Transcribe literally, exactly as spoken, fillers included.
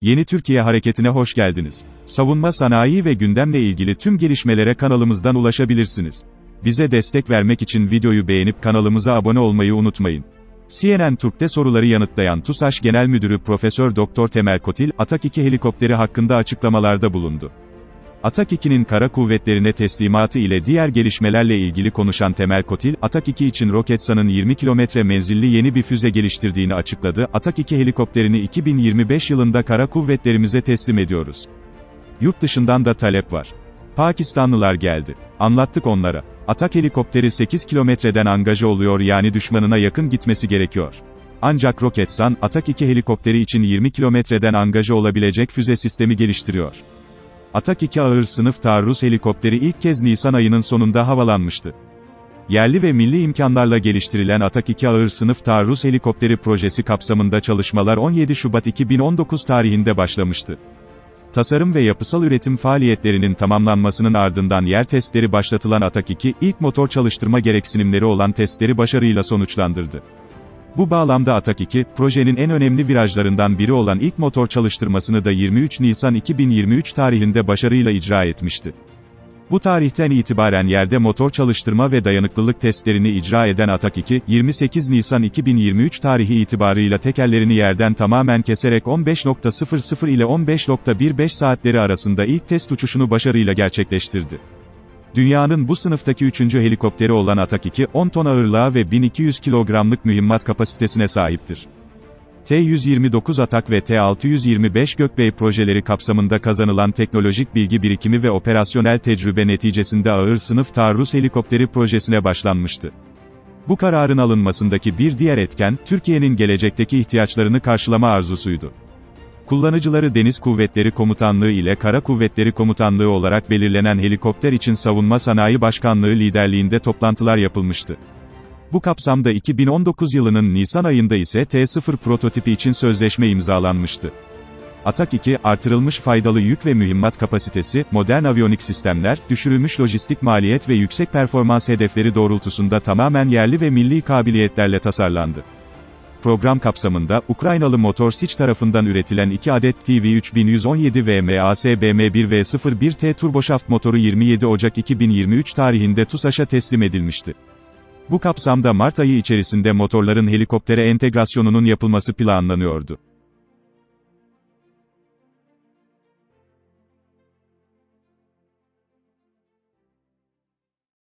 Yeni Türkiye Hareketi'ne hoş geldiniz. Savunma sanayi ve gündemle ilgili tüm gelişmelere kanalımızdan ulaşabilirsiniz. Bize destek vermek için videoyu beğenip kanalımıza abone olmayı unutmayın. C N N Türk'te soruları yanıtlayan TUSAŞ Genel Müdürü Profesör Doktor Temel Kotil, Atak iki helikopteri hakkında açıklamalarda bulundu. Atak iki'nin kara kuvvetlerine teslimatı ile diğer gelişmelerle ilgili konuşan Temel Kotil, Atak iki için Roketsan'ın yirmi kilometre menzilli yeni bir füze geliştirdiğini açıkladı. Atak iki helikopterini iki bin yirmi beş yılında kara kuvvetlerimize teslim ediyoruz. Yurt dışından da talep var. Pakistanlılar geldi. Anlattık onlara. Atak helikopteri sekiz kilometreden angaja oluyor, yani düşmanına yakın gitmesi gerekiyor. Ancak Roketsan, Atak iki helikopteri için yirmi kilometreden angaja olabilecek füze sistemi geliştiriyor. Atak iki ağır sınıf taarruz helikopteri ilk kez Nisan ayının sonunda havalanmıştı. Yerli ve milli imkanlarla geliştirilen Atak iki ağır sınıf taarruz helikopteri projesi kapsamında çalışmalar on yedi Şubat iki bin on dokuz tarihinde başlamıştı. Tasarım ve yapısal üretim faaliyetlerinin tamamlanmasının ardından yer testleri başlatılan Atak iki, ilk motor çalıştırma gereksinimleri olan testleri başarıyla sonuçlandırdı. Bu bağlamda Atak iki, projenin en önemli virajlarından biri olan ilk motor çalıştırmasını da yirmi üç Nisan iki bin yirmi üç tarihinde başarıyla icra etmişti. Bu tarihten itibaren yerde motor çalıştırma ve dayanıklılık testlerini icra eden Atak iki, yirmi sekiz Nisan iki bin yirmi üç tarihi itibarıyla tekerlerini yerden tamamen keserek on beş nokta sıfır sıfır ile on beş nokta bir beş saatleri arasında ilk test uçuşunu başarıyla gerçekleştirdi. Dünyanın bu sınıftaki üçüncü helikopteri olan Atak iki, on ton ağırlığa ve bin iki yüz kilogramlık mühimmat kapasitesine sahiptir. T yüz yirmi dokuz Atak ve T altı yüz yirmi beş Gökbey projeleri kapsamında kazanılan teknolojik bilgi birikimi ve operasyonel tecrübe neticesinde ağır sınıf taarruz helikopteri projesine başlanmıştı. Bu kararın alınmasındaki bir diğer etken, Türkiye'nin gelecekteki ihtiyaçlarını karşılama arzusuydu. Kullanıcıları Deniz Kuvvetleri Komutanlığı ile Kara Kuvvetleri Komutanlığı olarak belirlenen helikopter için Savunma Sanayi Başkanlığı liderliğinde toplantılar yapılmıştı. Bu kapsamda iki bin on dokuz yılının Nisan ayında ise T sıfır prototipi için sözleşme imzalanmıştı. Atak iki, artırılmış faydalı yük ve mühimmat kapasitesi, modern aviyonik sistemler, düşürülmüş lojistik maliyet ve yüksek performans hedefleri doğrultusunda tamamen yerli ve milli kabiliyetlerle tasarlandı. Program kapsamında, Ukraynalı Motor-Sich tarafından üretilen iki adet T V üç bin yüz on yedi V M A S B M bir V sıfır bir T turboşaft motoru yirmi yedi Ocak iki bin yirmi üç tarihinde TUSAŞ'a teslim edilmişti. Bu kapsamda Mart ayı içerisinde motorların helikoptere entegrasyonunun yapılması planlanıyordu.